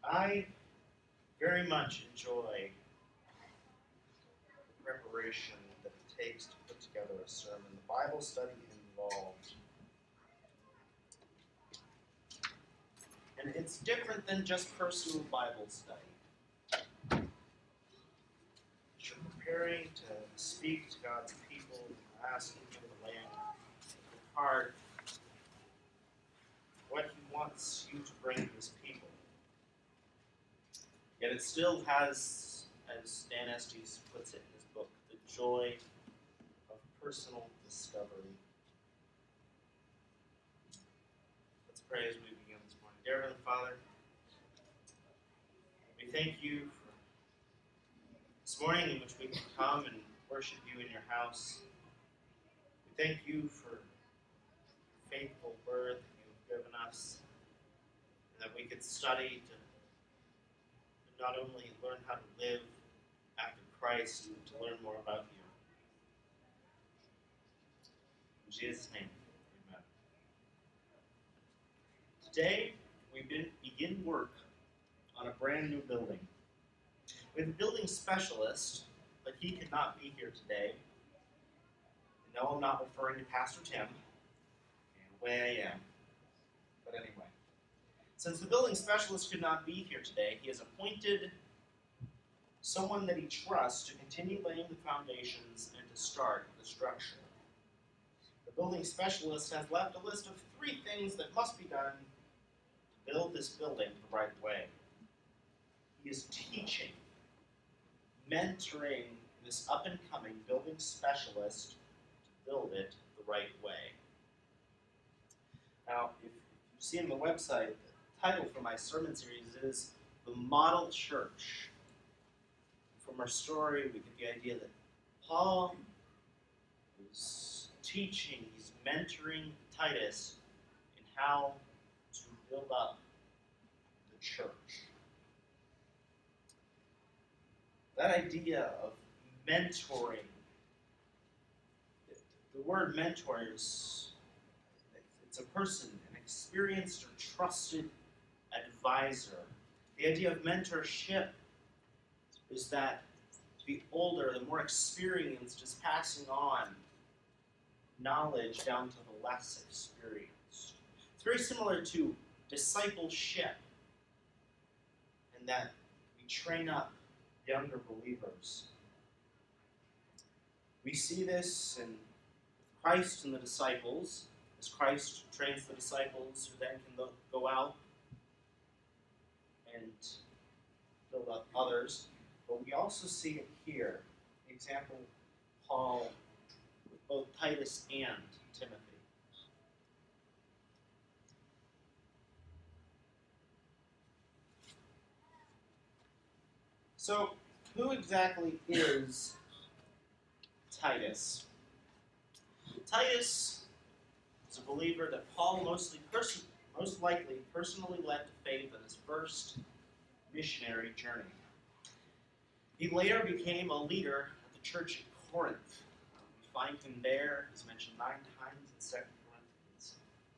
I very much enjoy the preparation that it takes to put together a sermon, the Bible study involved. And it's different than just personal Bible study. You're preparing to speak to God's people, asking Him to lay on your heart what He wants you to bring to His people. Yet it still has, as Dan Estes puts it in his book, the joy of personal discovery. Let's pray as we begin this morning. Dear Heavenly Father, we thank you for this morning in which we can come and worship you in your house. We thank you for the faithful word that you have given us, and that we could study to not only learn how to live after Christ, but to learn more about you. In Jesus' name, amen. Today, we begin work on a brand new building. We have a building specialist, but he could not be here today. And no, I'm not referring to Pastor Tim. In a way I am. But anyway. Since the building specialist could not be here today, he has appointed someone that he trusts to continue laying the foundations and to start the structure. The building specialist has left a list of 3 things that must be done to build this building the right way. He is teaching, mentoring this up-and-coming building specialist to build it the right way. Now, if you see on the website, the title for my sermon series is The Model Church. From our story, we get the idea that Paul is teaching, he's mentoring Titus in how to build up the church. That idea of mentoring, the word mentor is, it's a person, an experienced or trusted advisor. The idea of mentorship is that the older, the more experienced is passing on knowledge down to the less experienced. It's very similar to discipleship, in that we train up younger believers. We see this in Christ and the disciples, as Christ trains the disciples who then can go out and build up others. But we also see it here, the example of Paul with both Titus and Timothy. So, who exactly is Titus? Titus is a believer that Paul most likely personally led to faith in his first missionary journey. He later became a leader at the church at Corinth. We find him there. He's mentioned 9 times in 2 Corinthians.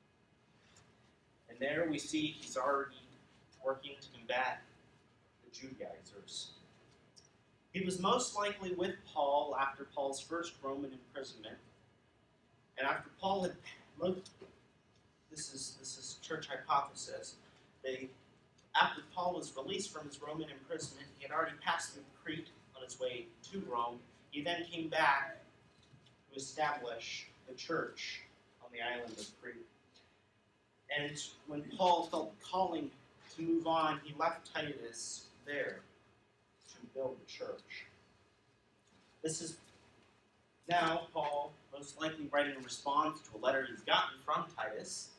And there we see he's already working to combat the Judaizers. He was most likely with Paul after Paul's first Roman imprisonment. And after Paul had looked, this is church hypothesis, after Paul was released from his Roman imprisonment, he had already passed through Crete on his way to Rome. He then came back to establish the church on the island of Crete. And when Paul felt the calling to move on, he left Titus there to build the church. This is now Paul most likely writing a response to a letter he's gotten from Titus,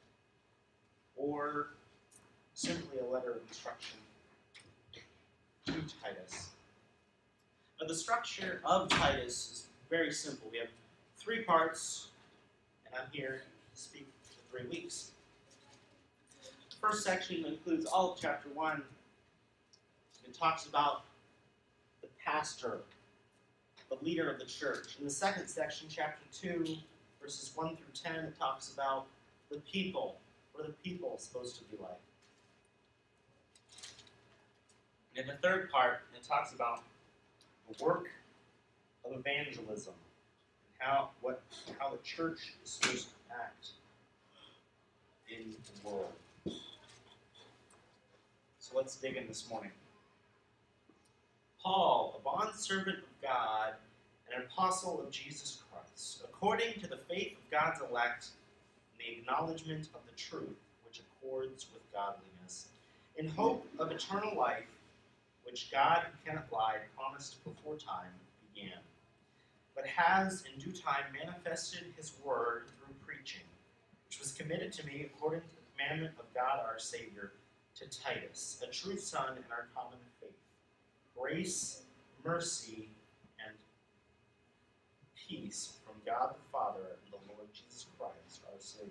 or simply a letter of instruction to Titus. But the structure of Titus is very simple. We have 3 parts, and I'm here to speak for 3 weeks. The first section includes all of chapter 1. It talks about the pastor, the leader of the church. In the second section, chapter 2, verses 1 through 10, it talks about the people. What are the people supposed to be like? And in the third part, it talks about the work of evangelism and how the church is supposed to act in the world. So let's dig in this morning. Paul, a bondservant of God and an apostle of Jesus Christ, according to the faith of God's elect and the acknowledgement of the truth which accords with godliness, in hope of eternal life, which God, who cannot lie, promised before time began, but has in due time manifested his word through preaching, which was committed to me according to the commandment of God our Savior, to Titus, a true son in our common faith. Grace, mercy, and peace from God the Father and the Lord Jesus Christ, our Savior.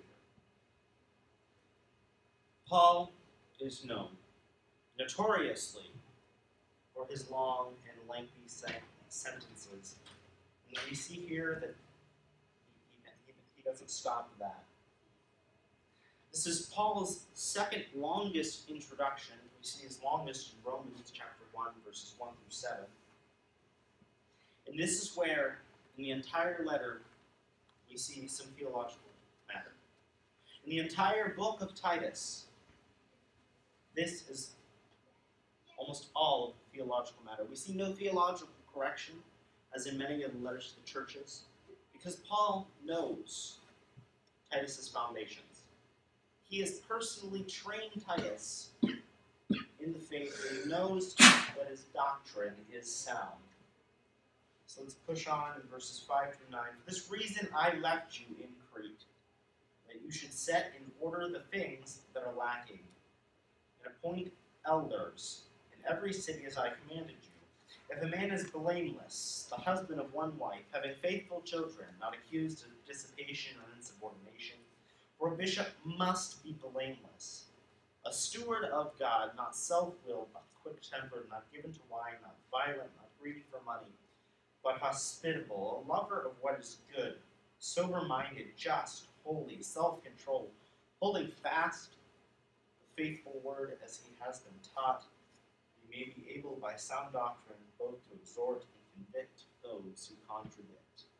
Paul is known notoriously for his long and lengthy sentences. And we see here that he doesn't stop that. This is Paul's second longest introduction. We see his longest in Romans chapter 1, verses 1 through 7. And this is where, in the entire letter, we see some theological matter. In the entire book of Titus, this is almost all of the theological matter. We see no theological correction, as in many of the letters to the churches, because Paul knows Titus's foundations. He has personally trained Titus in the faith, and he knows that his doctrine is sound. So let's push on in verses 5 through 9. For this reason I left you in Crete, that you should set in order the things that are lacking, and appoint elders in every city as I commanded you. If a man is blameless, the husband of one wife, having faithful children, not accused of dissipation or insubordination, for a bishop must be blameless, a steward of God, not self-willed, not quick-tempered, not given to wine, not violent, not greedy for money, but hospitable, a lover of what is good, sober-minded, just, holy, self-controlled, holding fast the faithful word as he has been taught, he may be able by sound doctrine both to exhort and convict those who contradict.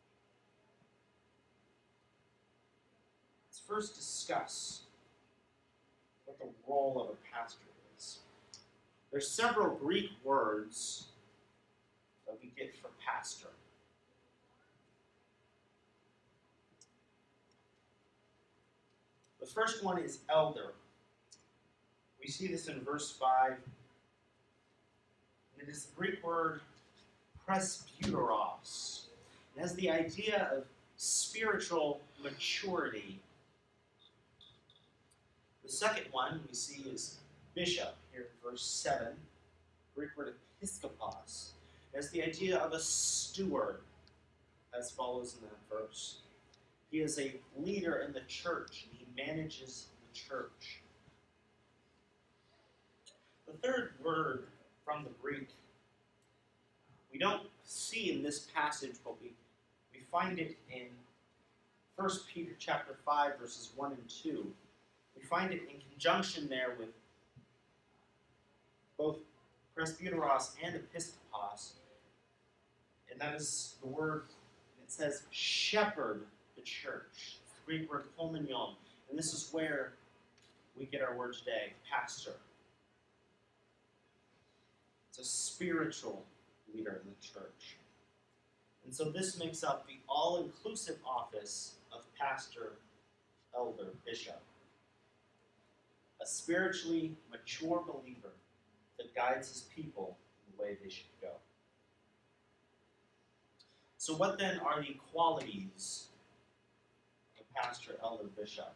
Let's first discuss what the role of a pastor is. There's several Greek words that we get for pastor. The first one is elder. We see this in verse 5. It is the Greek word presbyteros. It has the idea of spiritual maturity. The second one we see is bishop, here in verse 7. Greek word episkopos. It has the idea of a steward, as follows in that verse. He is a leader in the church, and he manages the church. The third word from the Greek we don't see in this passage, but we find it in 1 Peter chapter 5, verses 1 and 2. We find it in conjunction there with both presbyteros and episkopos, and that is the word, it says shepherd the church. It's the Greek word hominion, and this is where we get our word today, pastor. It's a spiritual leader in the church. And so this makes up the all-inclusive office of pastor, elder, bishop. A spiritually mature believer that guides his people in the way they should go. So what then are the qualities of a pastor, elder, bishop?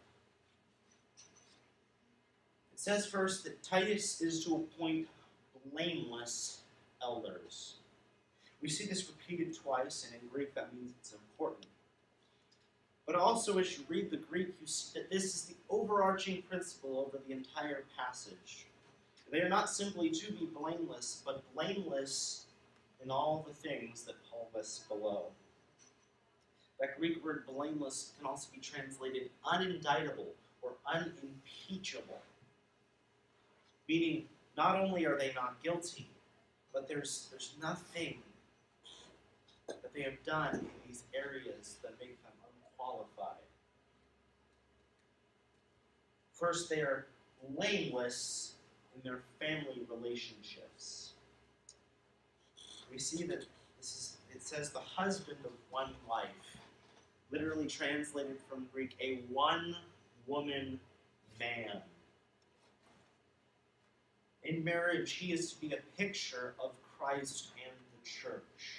It says first that Titus is to appoint blameless elders. We see this repeated twice, and in Greek that means it's important. But also as you read the Greek, you see that this is the overarching principle over the entire passage. They are not simply to be blameless, but blameless in all the things that Paul lists below. That Greek word blameless can also be translated unindictable or unimpeachable, meaning not only are they not guilty, But there's nothing that they have done in these areas that make them unqualified. First, they are blameless in their family relationships. We see that it says the husband of one wife, literally translated from Greek, a one-woman man. In marriage, he is to be a picture of Christ and the church.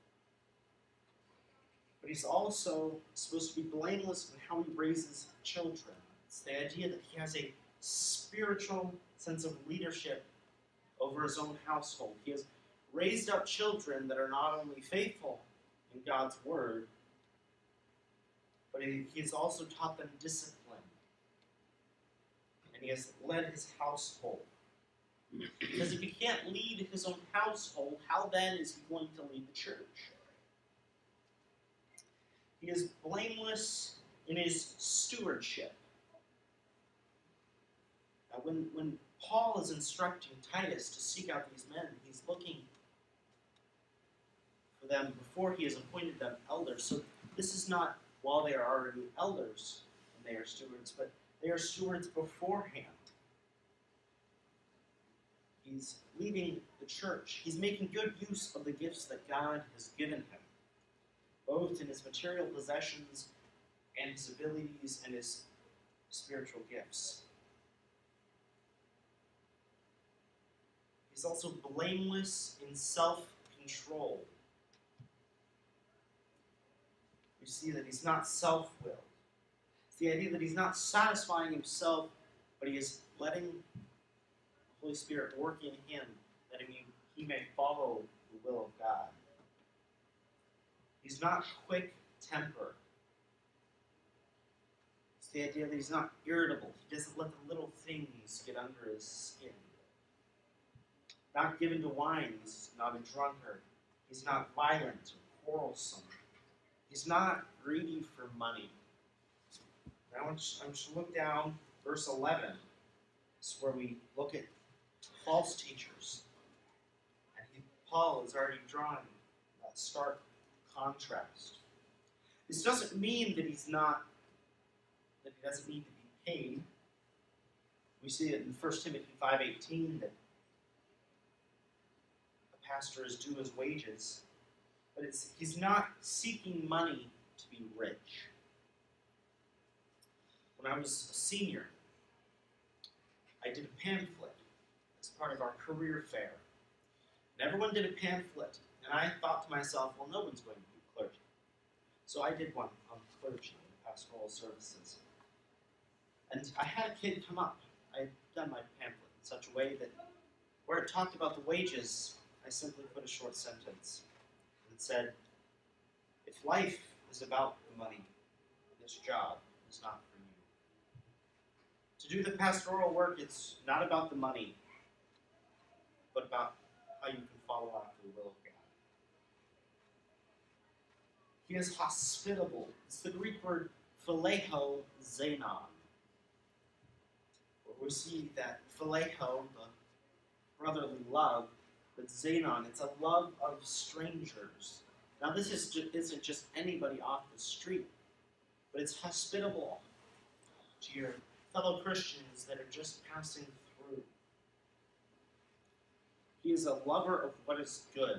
But he's also supposed to be blameless in how he raises children. It's the idea that he has a spiritual sense of leadership over his own household. He has raised up children that are not only faithful in God's word, but he has also taught them discipline. And he has led his household. Because if he can't lead his own household, how then is he going to lead the church? He is blameless in his stewardship. Now, when Paul is instructing Titus to seek out these men, he's looking for them before he has appointed them elders. So this is not while they are already elders and they are stewards, but they are stewards beforehand. He's leading the church. He's making good use of the gifts that God has given him, both in his material possessions and his abilities and his spiritual gifts. He's also blameless in self-control. You see that he's not self-willed. It's the idea that he's not satisfying himself, but he is letting the Holy Spirit work in him that he may follow the will of God. He's not quick-tempered. It's the idea that he's not irritable. He doesn't let the little things get under his skin. Not given to wine, he's not a drunkard. He's not violent or quarrelsome. He's not greedy for money. Now I want you to look down, verse 11. This is where we look at false teachers. And Paul is already drawing that stark contrast. This doesn't mean that he doesn't need to be paid. We see it in 1 Timothy 5:18 that a pastor is due his wages, but he's not seeking money to be rich. When I was a senior, I did a pamphlet as part of our career fair. And everyone did a pamphlet, and I thought to myself, well, no one's going to do clergy. So I did one on clergy and pastoral services. And I had a kid come up. I had done my pamphlet in such a way that where it talked about the wages, I simply put a short sentence. And it said, if life is about the money, this job is not for you. To do the pastoral work, it's not about the money, but about how you can follow after the will of God. He is hospitable. It's the Greek word phileo xenon. Where we see that phileo, the brotherly love, but xenon, it's a love of strangers. Now this isn't just anybody off the street, but it's hospitable to your fellow Christians that are just passing through. He is a lover of what is good.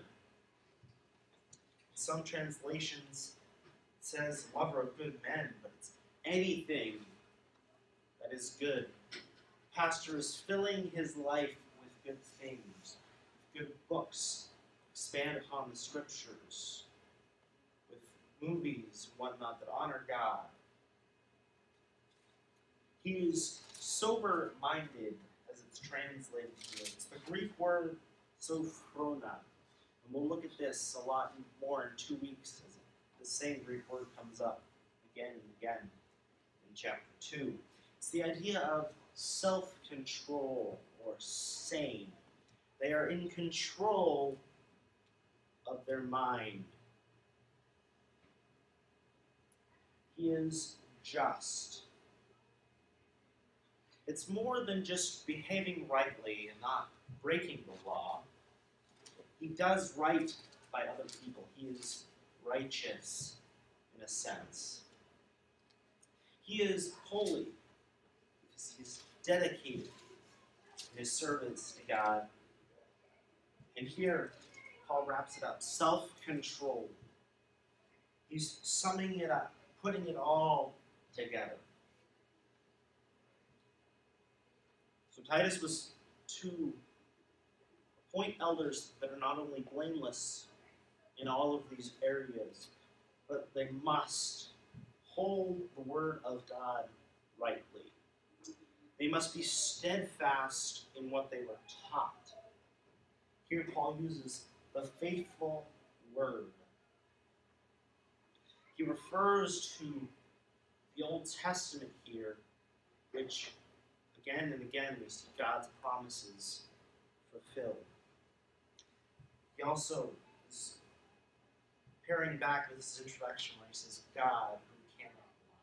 In some translations, it says lover of good men, but it's anything that is good. The pastor is filling his life with good things, with good books, expand upon the scriptures, with movies and whatnot that honor God. He is sober-minded, as it's translated here. It's the Greek word sophrona. And we'll look at this a lot more in 2 weeks, as the same Greek word comes up again and again in chapter 2. It's the idea of self-control or sane. They are in control of their mind. He is just. It's more than just behaving rightly and not breaking the law. he does right by other people. He is righteous in a sense. He is holy because he's dedicated in his service to God. And here, Paul wraps it up. Self-control. He's summing it up, putting it all together. So Titus was to appoint elders that are not only blameless in all of these areas, but they must hold the word of God rightly. They must be steadfast in what they were taught. Here Paul uses the faithful word. He refers to the Old Testament here, which again and again we see God's promises fulfilled. He also is pairing back with his introduction where he says, God who cannot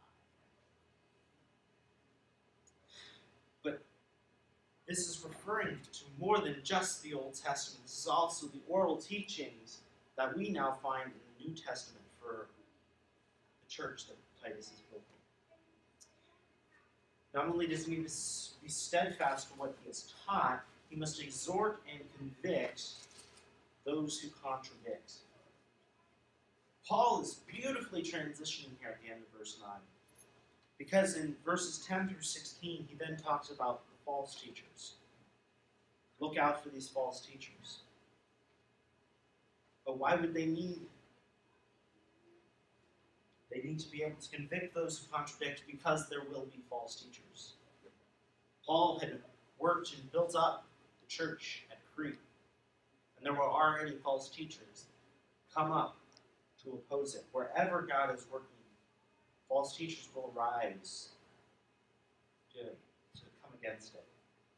lie. But this is referring to more than just the Old Testament. This is also the oral teachings that we now find in the New Testament for the church that Titus is building. Not only does he need to be steadfast in what he has taught, he must exhort and convict those who contradict. Paul is beautifully transitioning here at the end of verse 9. Because in verses 10 through 16, he then talks about the false teachers. Look out for these false teachers. But why would they need? They need to be able to convict those who contradict because there will be false teachers. Paul had worked and built up the church at Crete. And there were already false teachers come up to oppose it. Wherever God is working, false teachers will arise to come against it.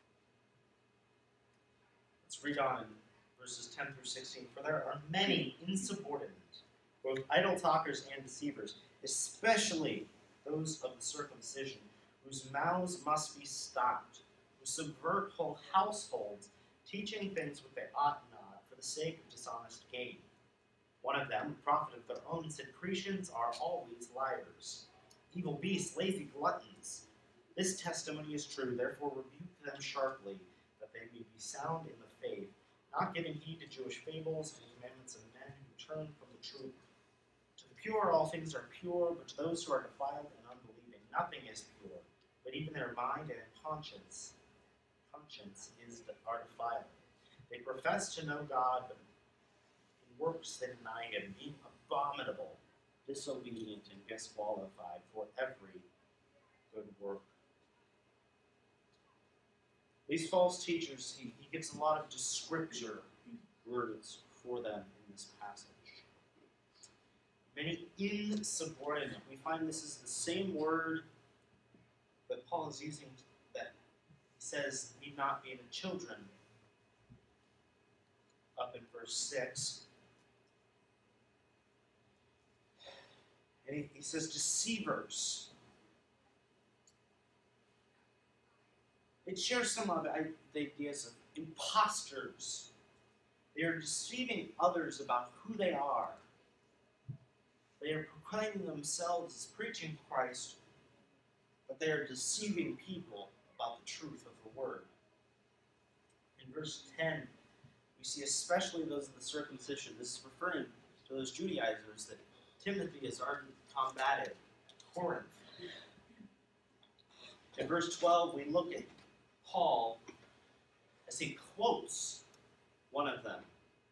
Let's read on in verses 10 through 16. For there are many insubordinate, both idle talkers and deceivers, especially those of the circumcision, whose mouths must be stopped, who subvert whole households, teaching things which they ought not, for the sake of dishonest gain. One of them, a prophet of their own, said, Cretians are always liars, evil beasts, lazy gluttons. This testimony is true, therefore rebuke them sharply, that they may be sound in the faith, not giving heed to Jewish fables and commandments of men who turn from the truth. To the pure all things are pure, but to those who are defiled and unbelieving nothing is pure, but even their mind and conscience are defiled. They profess to know God, but in works they deny him, being abominable, disobedient, and disqualified for every good work. These false teachers, he gives a lot of descriptor words for them in this passage. Many insubordinate. We find this is the same word that Paul is using that he says need not be the children up in verse 6. And he says deceivers. It shares some of the ideas of imposters. They are deceiving others about who they are. They are proclaiming themselves as preaching Christ, but they are deceiving people about the truth of the word. In verse 10, we see especially those of the circumcision. This is referring to those Judaizers that Timothy has already combated at Corinth. In verse 12, we look at Paul as he quotes one of them.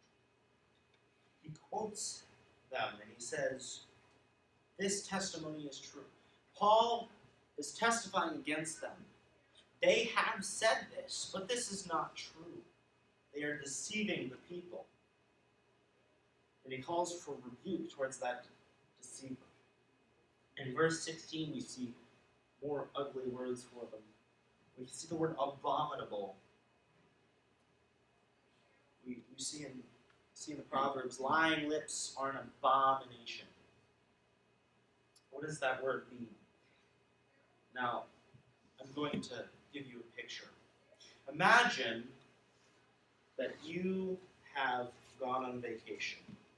He quotes them and he says, this testimony is true. Paul is testifying against them. They have said this, but this is not true. They are deceiving the people. And he calls for rebuke towards that deceiver. In verse 16, we see more ugly words for them. We see the word abominable. We see in the Proverbs, lying lips are an abomination. What does that word mean? Now, I'm going to give you a picture. Imagine that you have gone on vacation.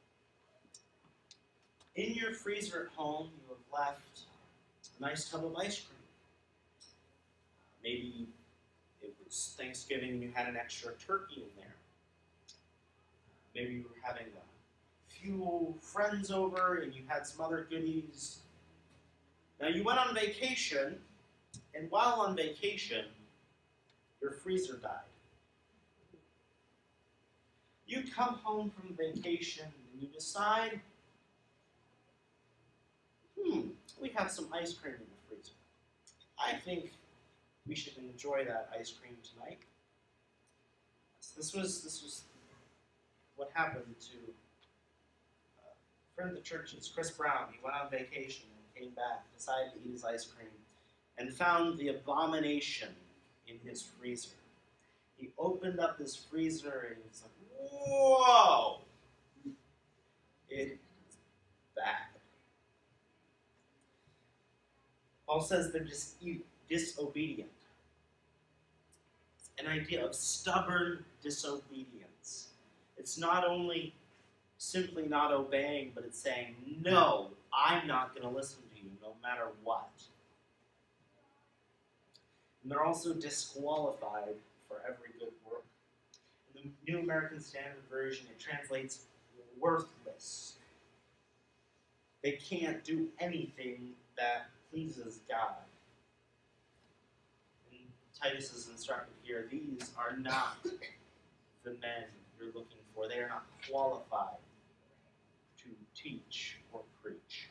In your freezer at home, you have left a nice tub of ice cream. Maybe it was Thanksgiving and you had an extra turkey in there. Maybe you were having a few friends over and you had some other goodies. Now you went on vacation, and while on vacation, your freezer died. You come home from vacation and you decide, we have some ice cream in the freezer. I think we should enjoy that ice cream tonight. So this was what happened to a friend of the church's, Chris Brown. He went on vacation and came back, decided to eat his ice cream, and found the abomination in his freezer. He opened up his freezer and he was like, whoa! It's bad. Paul says they're just disobedient. It's an idea of stubborn disobedience. It's not only simply not obeying, but it's saying, no, I'm not going to listen to you no matter what. And they're also disqualified for every good work. In the New American Standard Version, it translates worthless. They can't do anything that pleases God. And Titus is instructed here, these are not the men you're looking for. They are not qualified to teach or preach.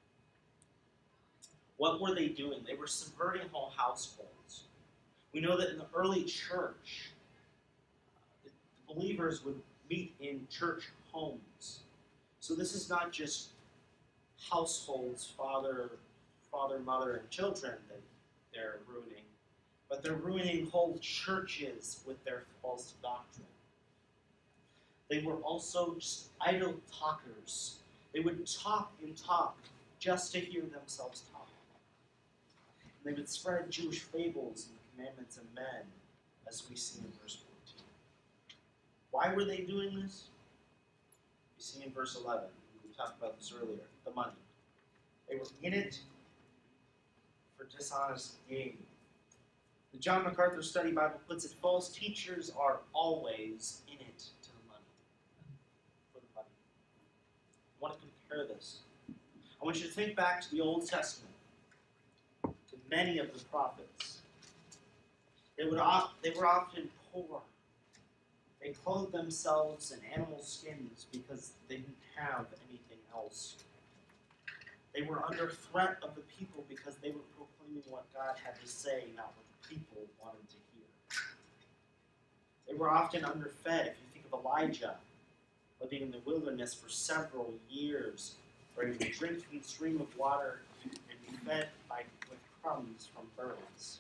What were they doing? They were subverting whole households. We know that in the early church, the believers would meet in church homes. So this is not just households, father, mother, and children that they're ruining, but they're ruining whole churches with their false doctrine. They were also just idle talkers. They would talk and talk just to hear themselves talk. They would spread Jewish fables and commandments of men, as we see in verse 14. Why were they doing this? We see in verse 11. We talked about this earlier. The money. They were in it for dishonest gain. The John MacArthur Study Bible puts it, false teachers are always in it to the money. For the money. I want to compare this. I want you to think back to the Old Testament, to many of the prophets. They were often poor. They clothed themselves in animal skins because they didn't have anything else. They were under threat of the people because they were proclaiming what God had to say, not what the people wanted to hear. They were often underfed. If you think of Elijah, living in the wilderness for several years, where he would drink from the stream of water and be fed with crumbs from birds.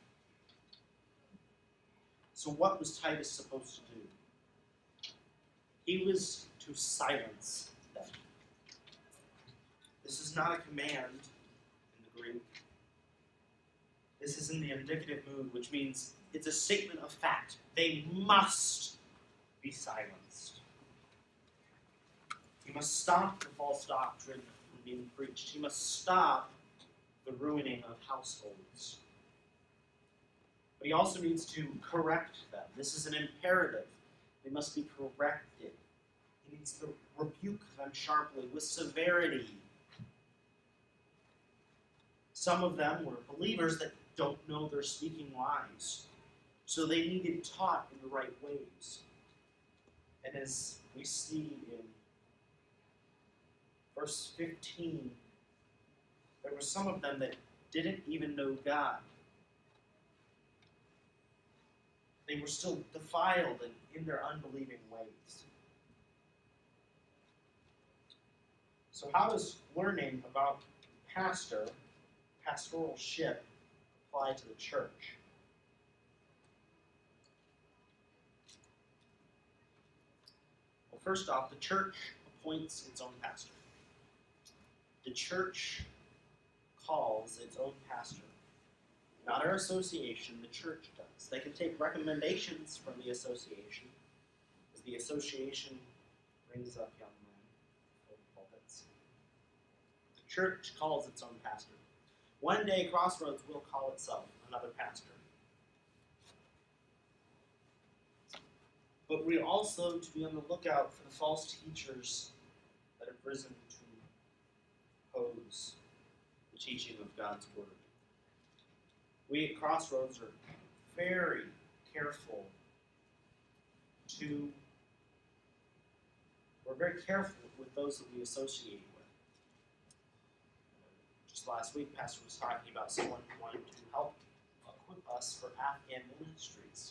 So what was Titus supposed to do? He was to silence them. This is not a command in the Greek. This is in the indicative mood, which means it's a statement of fact. They must be silenced. He must stop the false doctrine from being preached. He must stop the ruining of households. But he also needs to correct them. This is an imperative. They must be corrected. He needs to rebuke them sharply, with severity. Some of them were believers that don't know they're speaking lies. So they needed taught in the right ways. And as we see in verse 15, there were some of them that didn't even know God. They were still defiled in their unbelieving ways. So how does learning about pastoralship apply to the church? Well, first off, the church appoints its own pastor. The church calls its own pastor. Not our association, the church does. They can take recommendations from the association, as the association brings up young men for pulpits. The church calls its own pastor. One day, Crossroads will call itself another pastor. But we also to be on the lookout for the false teachers that have risen to oppose the teaching of God's Word. We at Crossroads are very careful we're very careful with those that we associate with. Just last week, Pastor was talking about someone who wanted to help equip us for Afghan ministries.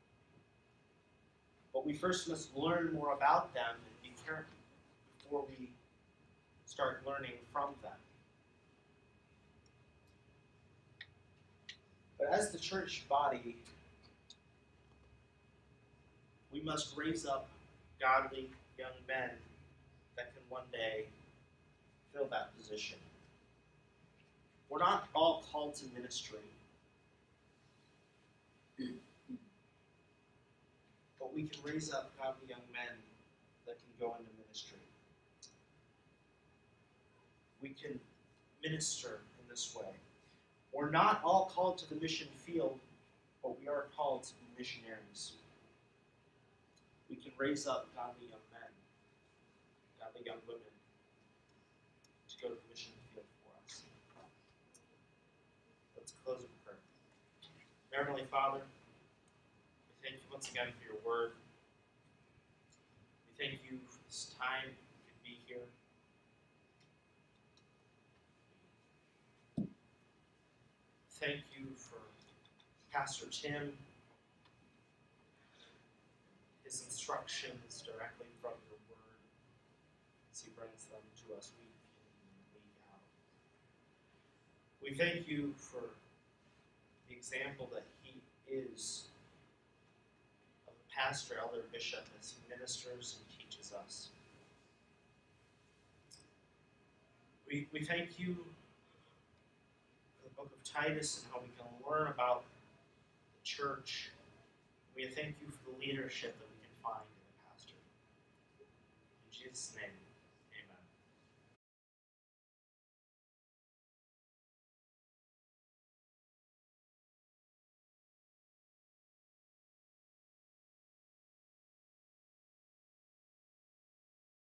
But we first must learn more about them and be careful before we start learning from them. But as the church body, we must raise up godly young men that can one day fill that position. We're not all called to ministry, but we can raise up godly young men that can go into ministry. We can minister in this way. We're not all called to the mission field, but we are called to be missionaries. We can raise up godly young men, godly young women, to go to the mission field for us. Let's close with prayer. Heavenly Father, we thank you once again for your word. We thank you for this time we can be here. Thank you for Pastor Tim, his instructions directly from your word as he brings them to us week in and week out. We thank you for the example that he is of a pastor, elder, bishop, as he ministers and teaches us. We thank you for the book of Titus and how we can learn about the church. We thank you for the leadership that we can find in the pastor. In Jesus' name.